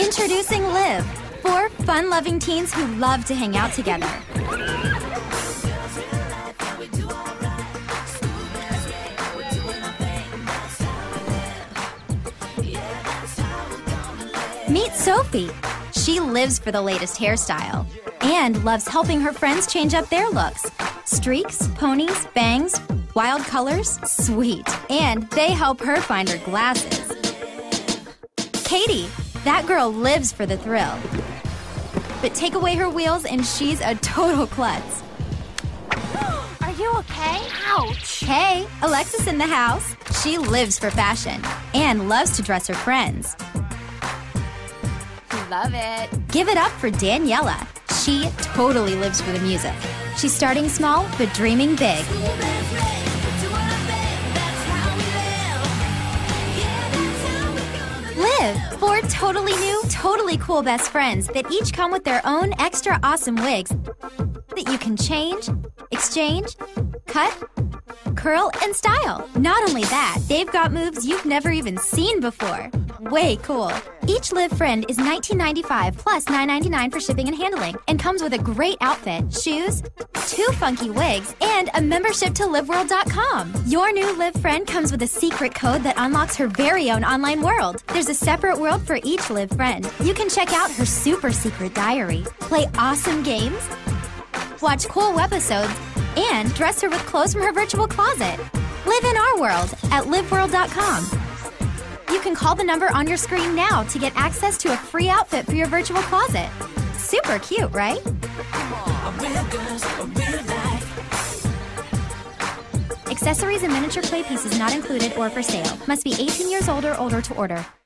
Introducing Liv, 4 fun-loving teens who love to hang out together. Meet Sophie. She lives for the latest hairstyle and loves helping her friends change up their looks. Streaks, ponies, bangs, wild colors, sweet. And they help her find her glasses. Katie, that girl lives for the thrill. But take away her wheels and she's a total klutz. Are you okay? Ouch! Hey, Alexis in the house. She lives for fashion and loves to dress her friends. Love it. Give it up for Daniela. She totally lives for the music. She's starting small, but dreaming big. Liv, 4 totally new, totally cool best friends that each come with their own extra awesome wigs that you can change, exchange, cut, curl, and style. Not only that, they've got moves you've never even seen before. Way cool. Each Liv friend is $19.95 plus $9.99 for shipping and handling and comes with a great outfit, shoes, 2 funky wigs, and a membership to LiveWorld.com. Your new Liv friend comes with a secret code that unlocks her very own online world. There's a separate world for each Liv friend. You can check out her super secret diary, play awesome games, watch cool webisodes, and dress her with clothes from her virtual closet. Live in our world at LiveWorld.com. You can call the number on your screen now to get access to a free outfit for your virtual closet. Super cute, right? Accessories and miniature clay pieces not included or for sale. Must be 18 years old or older to order.